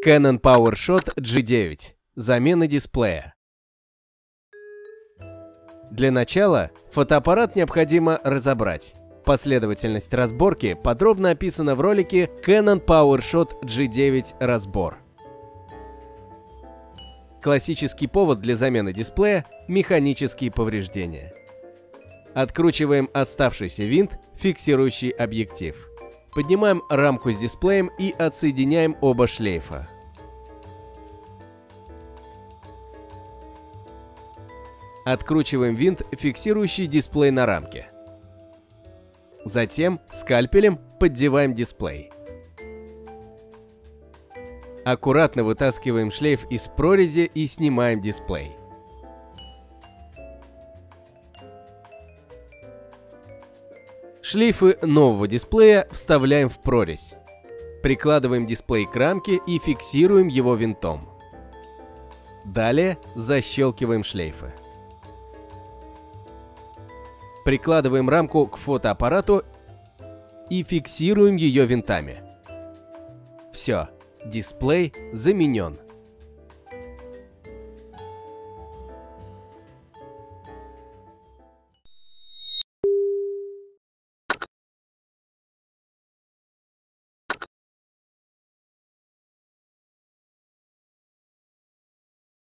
Canon PowerShot G9. Замена дисплея. Для начала фотоаппарат необходимо разобрать. Последовательность разборки подробно описана в ролике Canon PowerShot G9 разбор. Классический повод для замены дисплея – механические повреждения. Откручиваем оставшийся винт, фиксирующий объектив. Поднимаем рамку с дисплеем и отсоединяем оба шлейфа. Откручиваем винт, фиксирующий дисплей на рамке. Затем скальпелем поддеваем дисплей. Аккуратно вытаскиваем шлейф из прорези и снимаем дисплей. Шлейфы нового дисплея вставляем в прорезь. Прикладываем дисплей к рамке и фиксируем его винтом. Далее защелкиваем шлейфы. Прикладываем рамку к фотоаппарату и фиксируем ее винтами. Все, дисплей заменен.